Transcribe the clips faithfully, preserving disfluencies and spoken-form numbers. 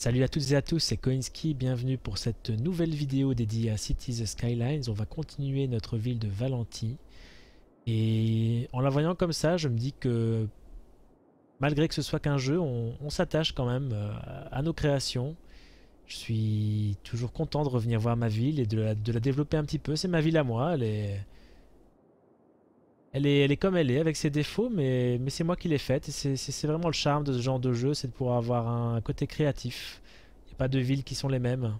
Salut à toutes et à tous, c'est Koinski, bienvenue pour cette nouvelle vidéo dédiée à Cities Skylines. On va continuer notre ville de Valenty. Et en la voyant comme ça, je me dis que malgré que ce soit qu'un jeu, on, on s'attache quand même euh, à nos créations. Je suis toujours content de revenir voir ma ville et de la, de la développer un petit peu. C'est ma ville à moi, elle est, elle est, elle est comme elle est, avec ses défauts, mais, mais c'est moi qui l'ai faite. Et c'est c'est- c'est vraiment le charme de ce genre de jeu, c'est de pouvoir avoir un côté créatif. Il n'y a pas de villes qui sont les mêmes.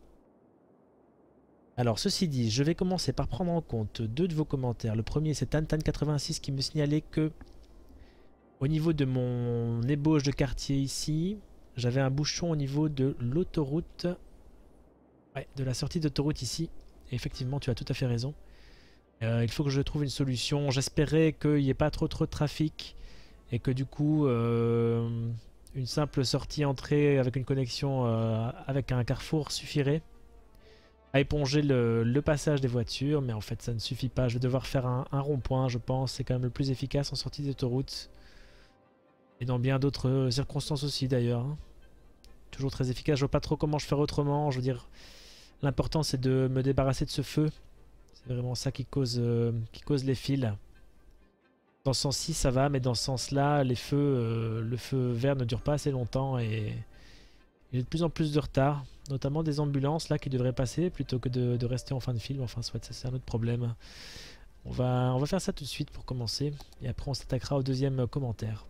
Alors, ceci dit, je vais commencer par prendre en compte deux de vos commentaires. Le premier, c'est Tantan quatre-vingt-six qui me signalait que au niveau de mon ébauche de quartier ici, j'avais un bouchon au niveau de l'autoroute. Ouais, de la sortie d'autoroute ici. Et effectivement, tu as tout à fait raison. Euh, il faut que je trouve une solution. J'espérais qu'il n'y ait pas trop trop de trafic et que du coup, euh, une simple sortie-entrée avec une connexion euh, avec un carrefour suffirait à éponger le, le passage des voitures, mais en fait ça ne suffit pas. Je vais devoir faire un, un rond-point, je pense. C'est quand même le plus efficace en sortie d'autoroute. Et dans bien d'autres circonstances aussi d'ailleurs. hein. Toujours très efficace. Je vois pas trop comment je fais autrement. Je veux dire, l'important c'est de me débarrasser de ce feu. C'est vraiment ça qui cause, euh, qui cause les fils. Dans ce sens-ci ça va, mais dans ce sens-là, les feux, euh, le feu vert ne dure pas assez longtemps et il y a de plus en plus de retard. Notamment des ambulances là qui devraient passer plutôt que de, de rester en fin de file. Enfin soit ça c'est un autre problème. On va, on va faire ça tout de suite pour commencer. Et après on s'attaquera au deuxième commentaire.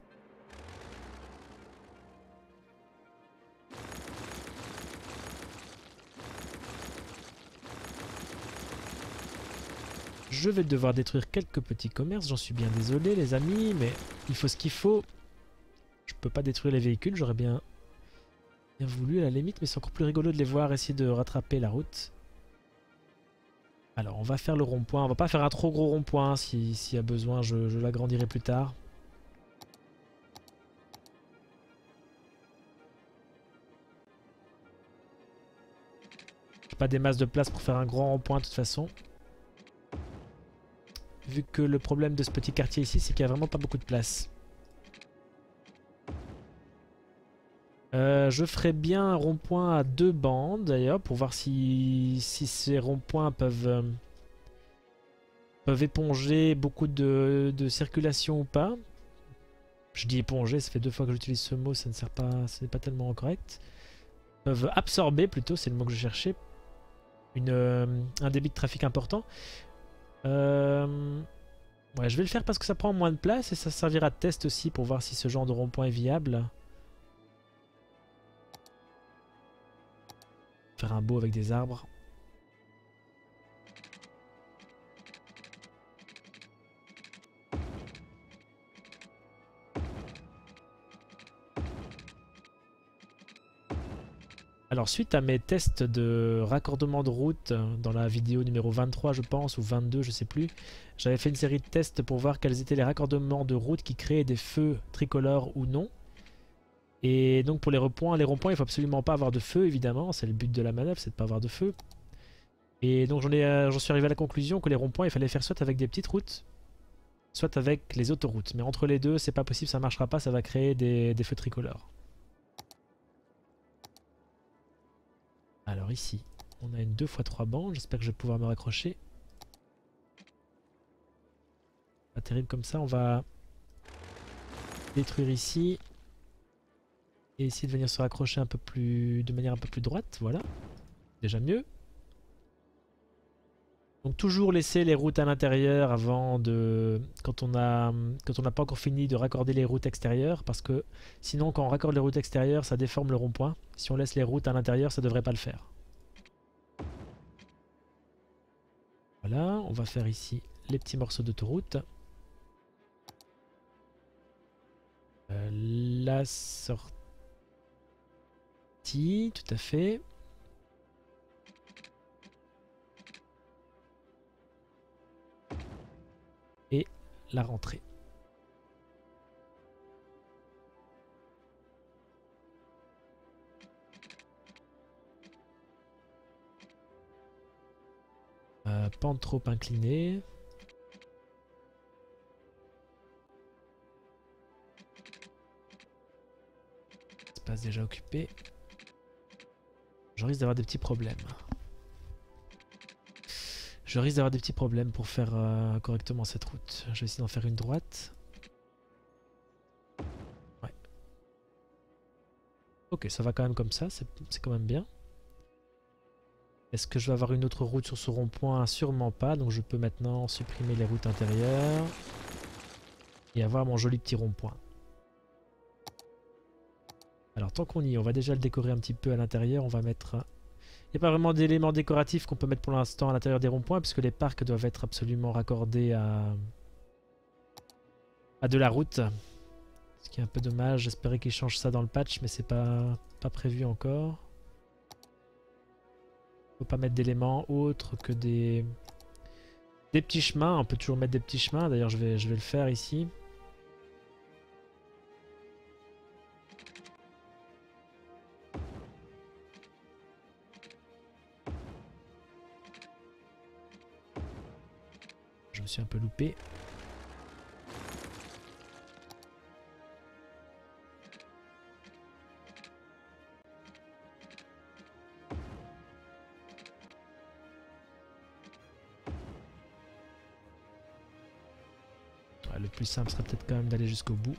Je vais devoir détruire quelques petits commerces. J'en suis bien désolé les amis. Mais il faut ce qu'il faut. Je peux pas détruire les véhicules. J'aurais bien, bien voulu à la limite. Mais c'est encore plus rigolo de les voir essayer de rattraper la route. Alors on va faire le rond-point. On va pas faire un trop gros rond-point. S'il si y a besoin je, je l'agrandirai plus tard. Pas des masses de place pour faire un grand rond-point de toute façon. Vu que le problème de ce petit quartier ici, c'est qu'il n'y a vraiment pas beaucoup de place. Euh, je ferais bien un rond-point à deux bandes d'ailleurs, pour voir si, si ces ronds-points peuvent, euh, peuvent éponger beaucoup de, de circulation ou pas. Je dis éponger, ça fait deux fois que j'utilise ce mot, ça ne sert pas, ce n'est pas tellement correct. Peuvent absorber plutôt, c'est le mot que je cherchais, une, euh, un débit de trafic important. Euh, ouais, je vais le faire parce que ça prend moins de place et ça servira de test aussi pour voir si ce genre de rond-point est viable. Faire un beau avec des arbres. Alors suite à mes tests de raccordement de route dans la vidéo numéro vingt-trois je pense, ou vingt-deux je sais plus, j'avais fait une série de tests pour voir quels étaient les raccordements de route qui créaient des feux tricolores ou non. Et donc pour les ronds-points, les ronds-points il faut absolument pas avoir de feu évidemment, c'est le but de la manœuvre, c'est de pas avoir de feu. Et donc j'en ai, euh, j'en suis arrivé à la conclusion que les ronds-points il fallait faire soit avec des petites routes, soit avec les autoroutes. Mais entre les deux c'est pas possible, ça marchera pas, ça va créer des, des feux tricolores. Alors ici, on a une deux fois trois bandes, j'espère que je vais pouvoir me raccrocher. Pas terrible comme ça, on va détruire ici. Et essayer de venir se raccrocher un peu plus, de manière un peu plus droite, voilà. Déjà mieux. Donc toujours laisser les routes à l'intérieur avant de... Quand on a, quand on n'a pas encore fini de raccorder les routes extérieures, parce que sinon quand on raccorde les routes extérieures, ça déforme le rond-point. Si on laisse les routes à l'intérieur, ça devrait pas le faire. Voilà, on va faire ici les petits morceaux d'autoroute. Euh, la sortie, tout à fait. Et la rentrée. Euh, pente trop inclinée. Espace déjà occupé. Je risque d'avoir des petits problèmes. Je risque d'avoir des petits problèmes pour faire euh, correctement cette route. Je vais essayer d'en faire une droite. Ouais. Ok, ça va quand même comme ça, c'est quand même bien. Est-ce que je vais avoir une autre route sur ce rond-point? Sûrement pas, donc je peux maintenant supprimer les routes intérieures et avoir mon joli petit rond-point. Alors tant qu'on y est, on va déjà le décorer un petit peu à l'intérieur. On va mettre... Il n'y a pas vraiment d'éléments décoratifs qu'on peut mettre pour l'instant à l'intérieur des ronds-points puisque les parcs doivent être absolument raccordés à... à de la route. Ce qui est un peu dommage. J'espérais qu'ils changent ça dans le patch, mais c'est pas... pas prévu encore. On peut pas mettre d'éléments autres que des... des petits chemins. On peut toujours mettre des petits chemins. D'ailleurs, je vais, je vais le faire ici. Je me suis un peu loupé. Ouais, le plus simple serait peut-être quand même d'aller jusqu'au bout.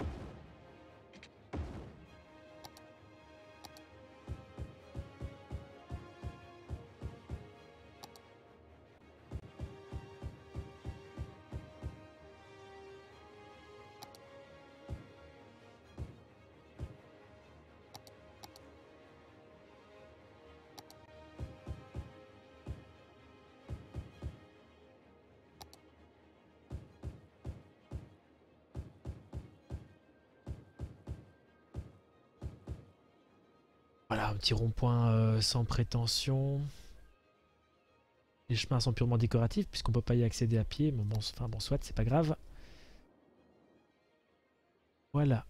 Voilà, un petit rond-point euh, sans prétention. Les chemins sont purement décoratifs puisqu'on peut pas y accéder à pied. Mais bon, enfin bon, soit, c'est pas grave. Voilà.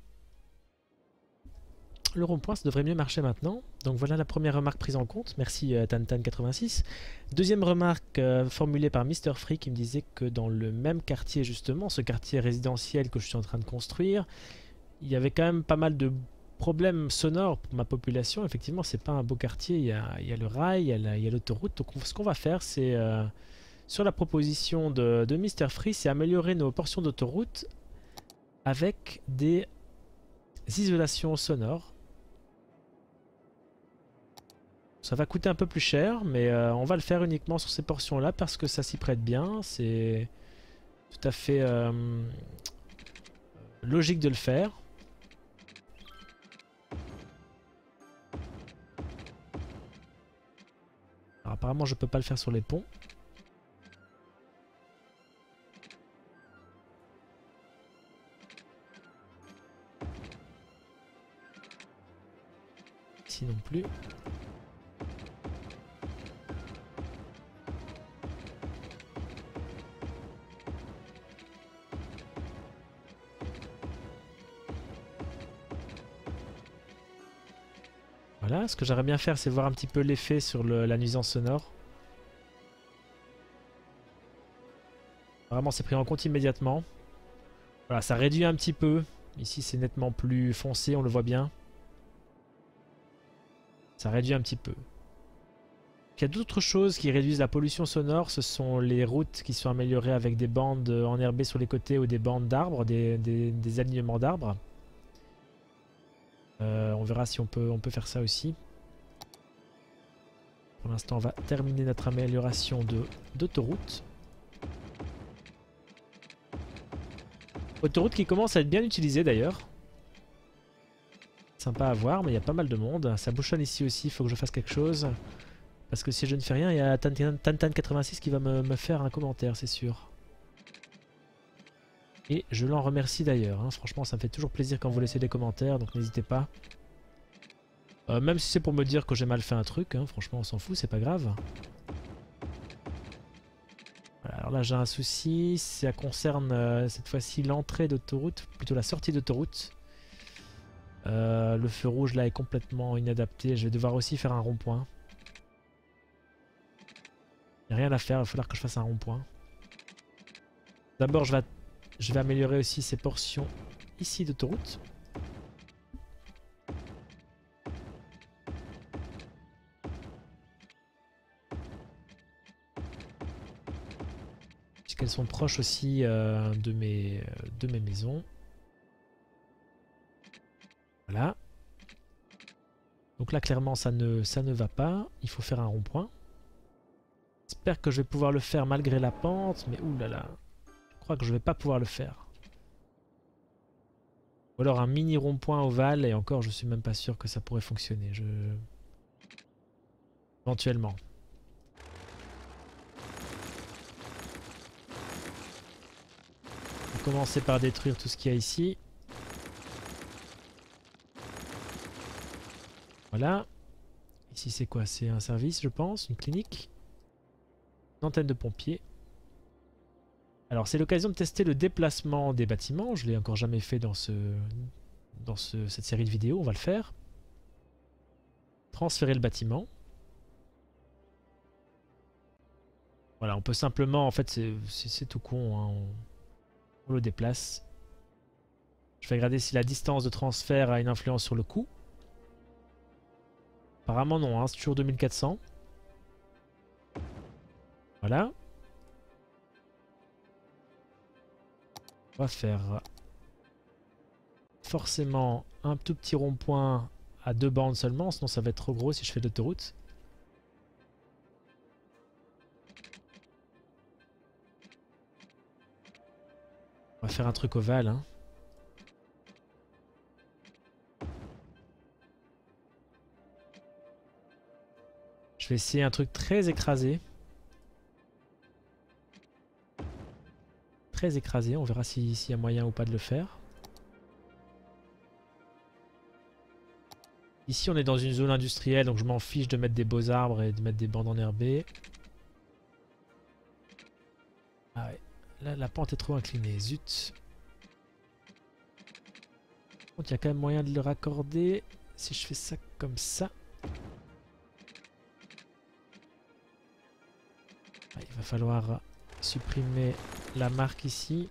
Le rond-point, ça devrait mieux marcher maintenant. Donc voilà la première remarque prise en compte. Merci euh, Tantan quatre-vingt-six. Deuxième remarque euh, formulée par Mister Free qui me disait que dans le même quartier justement, ce quartier résidentiel que je suis en train de construire, il y avait quand même pas mal de problème sonore pour ma population. Effectivement, c'est pas un beau quartier. Il y a, il y a le rail, il y a l'autoroute. Donc, ce qu'on va faire, c'est euh, sur la proposition de, de Mister Free, c'est améliorer nos portions d'autoroute avec des isolations sonores. Ça va coûter un peu plus cher, mais euh, on va le faire uniquement sur ces portions-là parce que ça s'y prête bien. C'est tout à fait euh, logique de le faire. Alors, apparemment, je peux pas le faire sur les ponts. Ici non plus. Voilà, ce que j'aimerais bien faire, c'est voir un petit peu l'effet sur le, la nuisance sonore. Vraiment, c'est pris en compte immédiatement. Voilà, ça réduit un petit peu. Ici, c'est nettement plus foncé, on le voit bien. Ça réduit un petit peu. Il y a d'autres choses qui réduisent la pollution sonore. Ce sont les routes qui sont améliorées avec des bandes enherbées sur les côtés ou des bandes d'arbres, des, des, des alignements d'arbres. Euh, on verra si on peut, on peut faire ça aussi. Pour l'instant, on va terminer notre amélioration d'autoroute. Autoroute qui commence à être bien utilisée d'ailleurs. Sympa à voir, mais il y a pas mal de monde. Ça bouchonne ici aussi, il faut que je fasse quelque chose. Parce que si je ne fais rien, il y a Tantan quatre-vingt-six qui va me, me faire un commentaire, c'est sûr. Et je l'en remercie d'ailleurs, hein. Franchement ça me fait toujours plaisir quand vous laissez des commentaires, donc n'hésitez pas. Euh, même si c'est pour me dire que j'ai mal fait un truc, hein, franchement on s'en fout, c'est pas grave. Voilà, alors là j'ai un souci, ça concerne euh, cette fois-ci l'entrée d'autoroute, plutôt la sortie d'autoroute. Euh, le feu rouge là est complètement inadapté, je vais devoir aussi faire un rond-point. Il n'y a rien à faire, il va falloir que je fasse un rond-point. D'abord je vais... Je vais améliorer aussi ces portions ici d'autoroute. qu'elles sont proches aussi euh, de, mes, de mes maisons. Voilà. Donc là clairement ça ne, ça ne va pas. Il faut faire un rond-point. J'espère que je vais pouvoir le faire malgré la pente. Mais oulala. Je crois que je vais pas pouvoir le faire. Ou alors un mini rond-point ovale. Et encore je suis même pas sûr que ça pourrait fonctionner. Je... Éventuellement. On va commencer par détruire tout ce qu'il y a ici. Voilà. Ici c'est quoi? C'est un service je pense, une clinique. Une antenne de pompiers. Alors c'est l'occasion de tester le déplacement des bâtiments. Je ne l'ai encore jamais fait dans, ce, dans ce, cette série de vidéos. On va le faire. Transférer le bâtiment. Voilà, on peut simplement, en fait c'est tout con, hein, on, on le déplace. Je vais regarder si la distance de transfert a une influence sur le coût. Apparemment non, hein, c'est toujours deux mille quatre cents. Voilà. On va faire forcément un tout petit rond-point à deux bandes seulement, sinon ça va être trop gros si je fais l'autoroute. On va faire un truc ovale, hein. Je vais essayer un truc très écrasé. Très écrasé, on verra s'il si y a moyen ou pas de le faire. Ici on est dans une zone industrielle, donc je m'en fiche de mettre des beaux arbres et de mettre des bandes enherbées. Ah ouais, là la pente est trop inclinée, zut. Il y a quand même moyen de le raccorder si je fais ça comme ça. Ah, il va falloir supprimer la marque ici.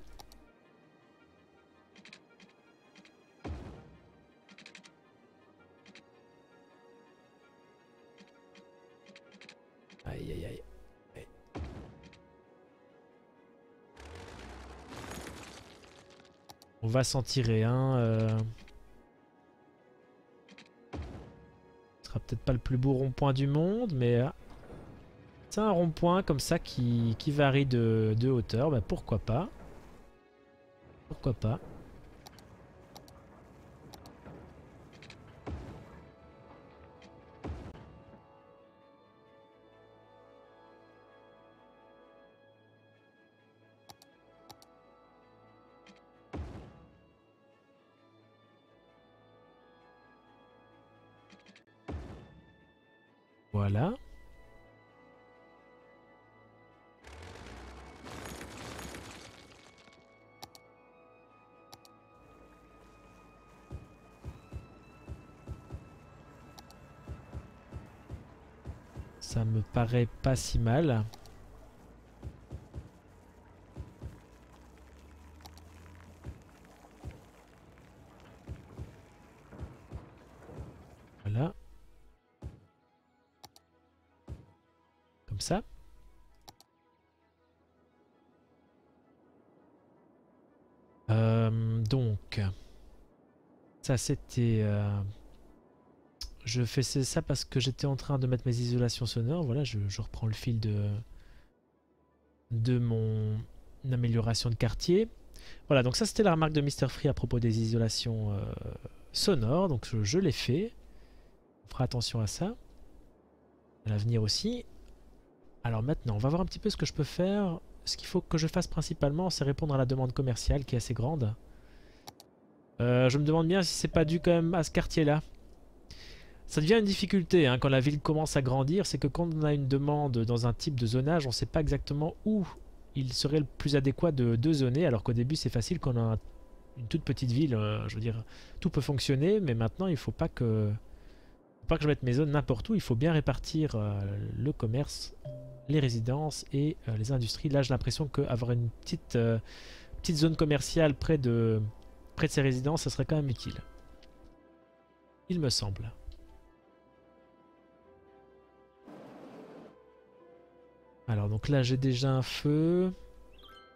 Aïe aïe aïe. aïe. On va s'en tirer un. Euh... Ce sera peut-être pas le plus beau rond-point du monde, mais c'est un rond-point comme ça qui, qui varie de, de hauteur. Bah, pourquoi pas? Pourquoi pas? Voilà. Ça me paraît pas si mal. Voilà. Comme ça. Euh, donc, ça c'était... Euh, je fais ça parce que j'étais en train de mettre mes isolations sonores. Voilà, je, je reprends le fil de, de mon amélioration de quartier. Voilà, donc ça c'était la remarque de Mister Free à propos des isolations euh, sonores. Donc je, je l'ai fait. On fera attention à ça. À l'avenir aussi. Alors maintenant, on va voir un petit peu ce que je peux faire. Ce qu'il faut que je fasse principalement, c'est répondre à la demande commerciale qui est assez grande. Euh, je me demande bien si c'est pas dû quand même à ce quartier-là. Ça devient une difficulté hein, quand la ville commence à grandir, c'est que quand on a une demande dans un type de zonage, on ne sait pas exactement où il serait le plus adéquat de, de zoner, alors qu'au début c'est facile quand on a un, une toute petite ville, euh, je veux dire, tout peut fonctionner, mais maintenant il ne faut pas que, faut pas que je mette mes zones n'importe où, il faut bien répartir euh, le commerce, les résidences et euh, les industries. Là j'ai l'impression qu'avoir une petite, euh, petite zone commerciale près de, près de ces résidences, ça serait quand même utile. Il me semble. Alors donc là j'ai déjà un feu.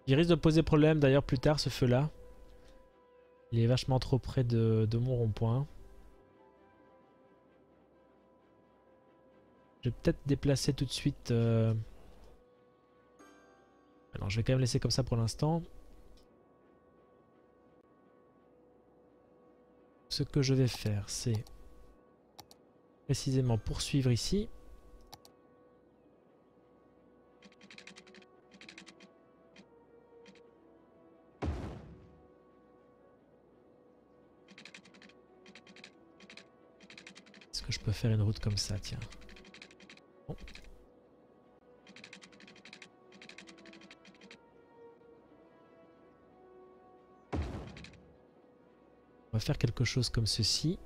Il risque de poser problème d'ailleurs plus tard ce feu là. Il est vachement trop près de, de mon rond-point. Je vais peut-être déplacer tout de suite... Euh... Alors je vais quand même laisser comme ça pour l'instant. Ce que je vais faire, c'est précisément poursuivre ici. Est-ce que je peux faire une route comme ça, tiens. Bon. On va faire quelque chose comme ceci.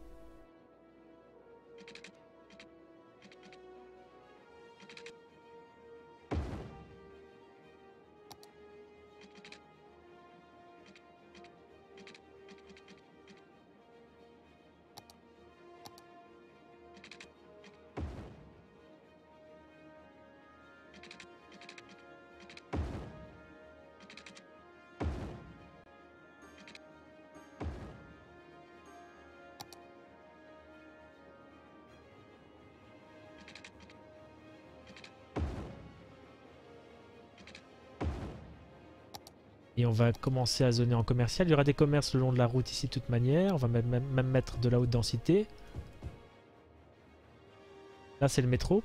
Et on va commencer à zoner en commercial. Il y aura des commerces le long de la route ici de toute manière. On va même, même, même mettre de la haute densité. Là c'est le métro.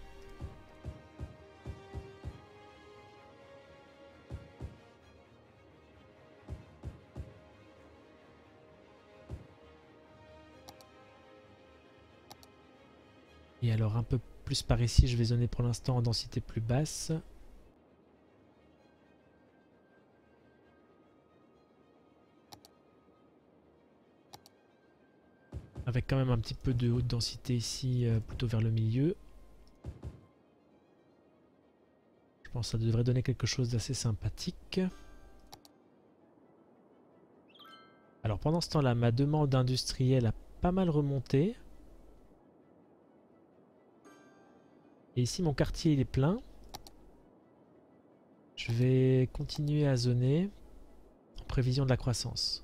Et alors un peu plus par ici, je vais zoner pour l'instant en densité plus basse. Avec quand même un petit peu de haute densité ici, euh, plutôt vers le milieu. Je pense que ça devrait donner quelque chose d'assez sympathique. Alors pendant ce temps-là, ma demande industrielle a pas mal remonté. Et ici mon quartier il est plein. Je vais continuer à zoner en prévision de la croissance.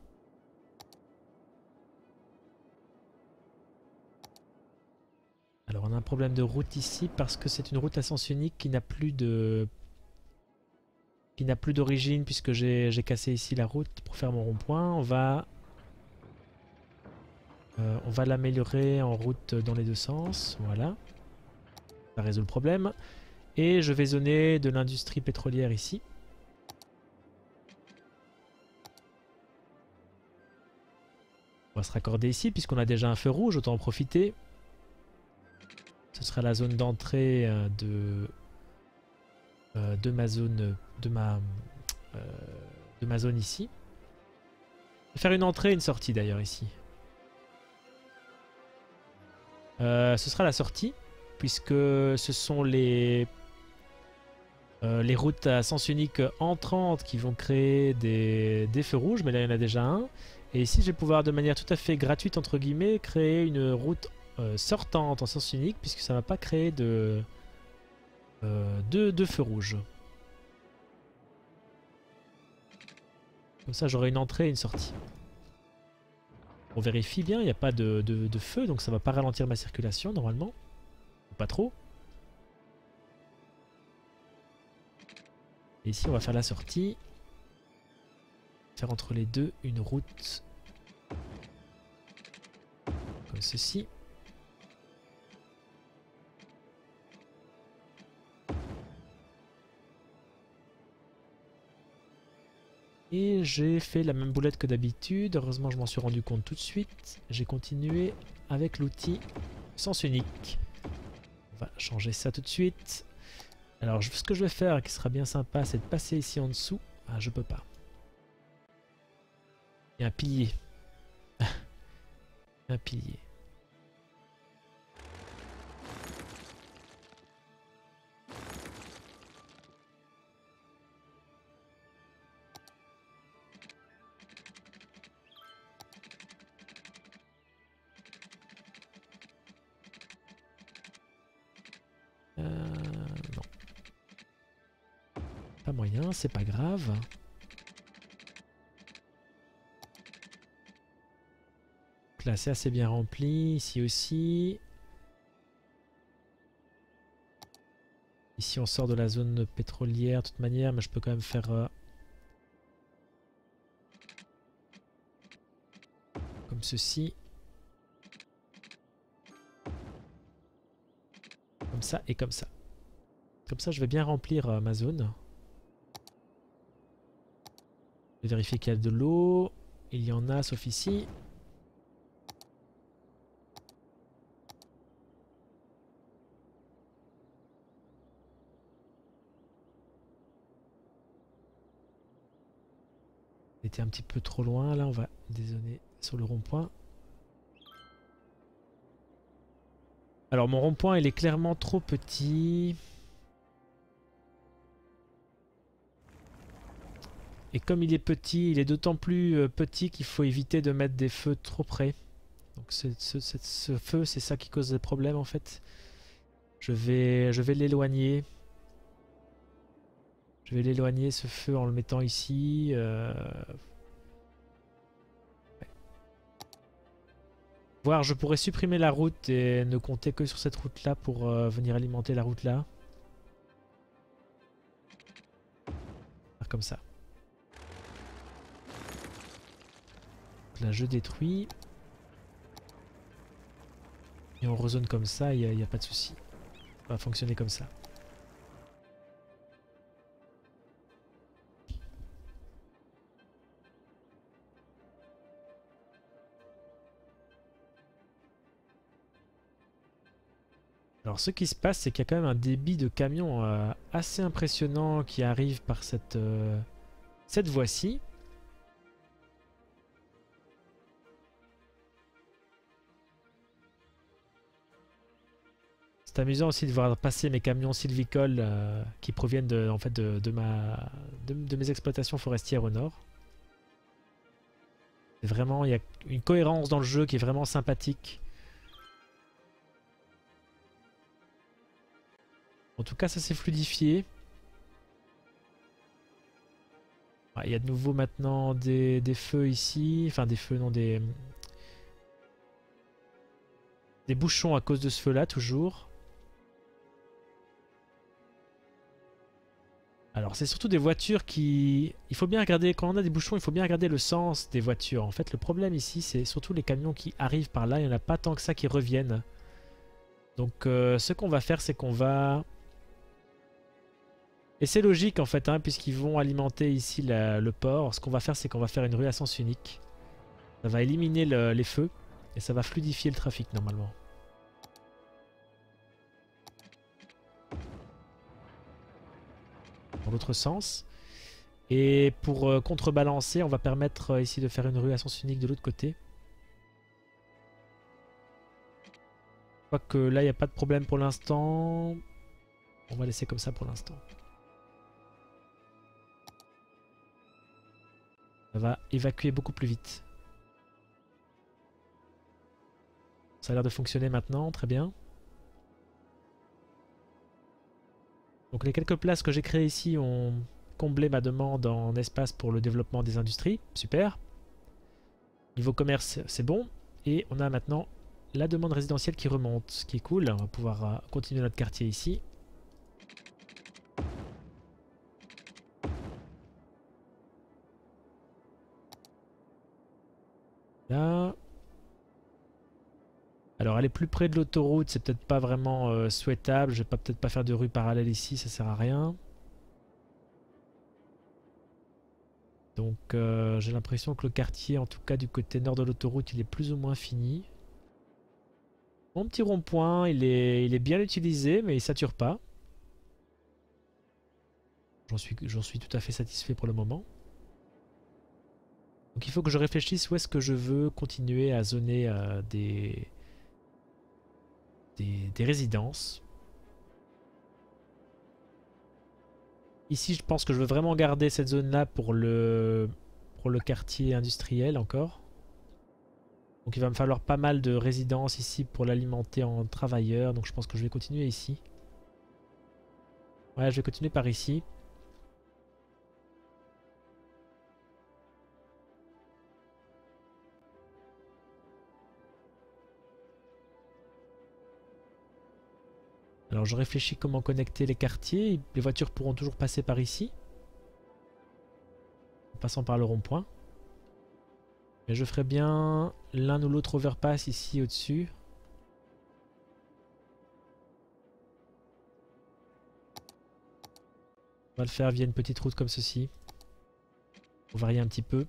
Alors on a un problème de route ici parce que c'est une route à sens unique qui n'a plus de... qui n'a plus d'origine puisque j'ai cassé ici la route pour faire mon rond-point. On va... Euh, on va l'améliorer en route dans les deux sens. Voilà. Ça résout le problème. Et je vais zoner de l'industrie pétrolière ici. On va se raccorder ici puisqu'on a déjà un feu rouge, autant en profiter. Ce sera la zone d'entrée de, euh, de ma zone de ma, euh, de ma zone ici. Je vais faire une entrée et une sortie d'ailleurs ici. Euh, ce sera la sortie puisque ce sont les, euh, les routes à sens unique entrantes qui vont créer des, des feux rouges, mais là il y en a déjà un. Et ici je vais pouvoir de manière tout à fait gratuite entre guillemets créer une route Euh, sortante en sens unique puisque ça ne va pas créer de, euh, de, de feu rouge. Comme ça j'aurai une entrée et une sortie. On vérifie bien, il n'y a pas de, de, de feu donc ça ne va pas ralentir ma circulation normalement. Pas trop. Et ici on va faire la sortie. Faire entre les deux une route comme ceci. Et j'ai fait la même boulette que d'habitude. Heureusement, je m'en suis rendu compte tout de suite. J'ai continué avec l'outil sens unique. On va changer ça tout de suite. Alors, ce que je vais faire, qui sera bien sympa, c'est de passer ici en dessous. Ah, je peux pas. Il y a un pilier. Un pilier. Euh, non. Pas moyen, c'est pas grave. Donc là c'est assez bien rempli, ici aussi. Ici on sort de la zone pétrolière de toute manière, mais je peux quand même faire... Euh, comme ceci. Comme ça et comme ça. Comme ça je vais bien remplir euh, ma zone. Je vais vérifier qu'il y a de l'eau. Il y en a sauf ici. On était un petit peu trop loin là, on va dézoner sur le rond-point. Alors mon rond-point il est clairement trop petit. Et comme il est petit, il est d'autant plus euh, petit qu'il faut éviter de mettre des feux trop près. Donc ce, ce, ce, ce feu, c'est ça qui cause des problèmes en fait. Je vais, je vais l'éloigner. Je vais l'éloigner ce feu en le mettant ici. Euh... Ouais. Voire je pourrais supprimer la route et ne compter que sur cette route là pour euh, venir alimenter la route là. Faire comme ça. Là je détruis. Et on rezone comme ça, il n'y a, a pas de souci. Ça va fonctionner comme ça. Alors ce qui se passe, c'est qu'il y a quand même un débit de camions euh, assez impressionnant qui arrive par cette, euh, cette voie-ci. C'est amusant aussi de voir passer mes camions sylvicoles euh, qui proviennent de, en fait de, de, ma, de, de mes exploitations forestières au nord. Et vraiment, il y a une cohérence dans le jeu qui est vraiment sympathique. En tout cas, ça s'est fluidifié. Il y a de nouveau maintenant des, des feux ici. Enfin, des feux, non, des... Des bouchons à cause de ce feu-là, toujours. Alors, c'est surtout des voitures qui... Il faut bien regarder, quand on a des bouchons, il faut bien regarder le sens des voitures. En fait, le problème ici, c'est surtout les camions qui arrivent par là. Il n'y en a pas tant que ça qui reviennent. Donc, euh, ce qu'on va faire, c'est qu'on va... Et c'est logique en fait, hein, puisqu'ils vont alimenter ici la, le port. Ce qu'on va faire, c'est qu'on va faire une rue à sens unique. Ça va éliminer le, les feux et ça va fluidifier le trafic normalement. Dans l'autre sens. Et pour euh, contrebalancer, on va permettre euh, ici de faire une rue à sens unique de l'autre côté. Je crois que là, il n'y a pas de problème pour l'instant. On va laisser comme ça pour l'instant. Ça va évacuer beaucoup plus vite. Ça a l'air de fonctionner maintenant, très bien. Donc les quelques places que j'ai créées ici ont comblé ma demande en espace pour le développement des industries. Super. Niveau commerce, c'est bon. Et on a maintenant la demande résidentielle qui remonte, ce qui est cool. On va pouvoir continuer notre quartier ici. Là. Alors aller plus près de l'autoroute, c'est peut-être pas vraiment euh, souhaitable. Je vais pas peut-être pas faire de rue parallèle ici, ça sert à rien. Donc euh, j'ai l'impression que le quartier, en tout cas du côté nord de l'autoroute, il est plus ou moins fini. Mon petit rond-point, il est, il est bien utilisé, mais il sature pas. J'en suis, j'en suis tout à fait satisfait pour le moment. Donc il faut que je réfléchisse où est-ce que je veux continuer à zoner euh, des, des, des résidences. Ici, je pense que je veux vraiment garder cette zone-là pour le, pour le quartier industriel encore. Donc il va me falloir pas mal de résidences ici pour l'alimenter en travailleurs. Donc je pense que je vais continuer ici. Ouais, je vais continuer par ici. Alors je réfléchis comment connecter les quartiers. Les voitures pourront toujours passer par ici. En passant par le rond-point. Mais je ferai bien l'un ou l'autre overpass ici au-dessus. On va le faire via une petite route comme ceci. Pour varier un petit peu.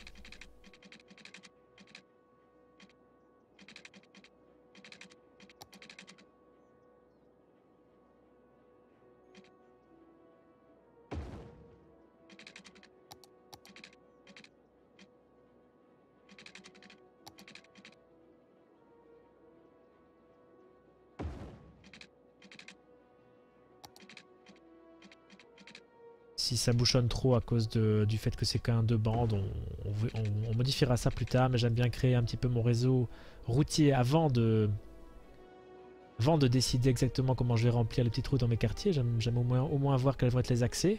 Si ça bouchonne trop à cause de, du fait que c'est qu'un deux bandes, on, on, on, on modifiera ça plus tard, mais j'aime bien créer un petit peu mon réseau routier avant de, avant de décider exactement comment je vais remplir les petites routes dans mes quartiers. J'aime au moins, au moins voir quels vont être les accès.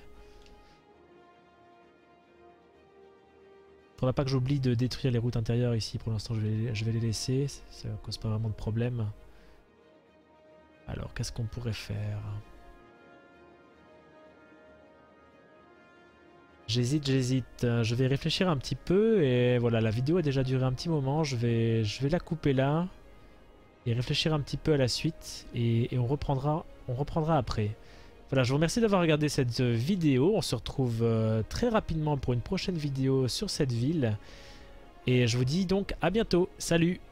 Faudra pas que j'oublie de détruire les routes intérieures ici, pour l'instant je vais, je vais les laisser, ça cause pas vraiment de problème. Alors qu'est-ce qu'on pourrait faire ? J'hésite, j'hésite. Je vais réfléchir un petit peu et voilà, la vidéo a déjà duré un petit moment. Je vais, je vais la couper là et réfléchir un petit peu à la suite et, et on reprendra, on reprendra après. Voilà, je vous remercie d'avoir regardé cette vidéo. On se retrouve euh, très rapidement pour une prochaine vidéo sur cette ville et je vous dis donc à bientôt. Salut!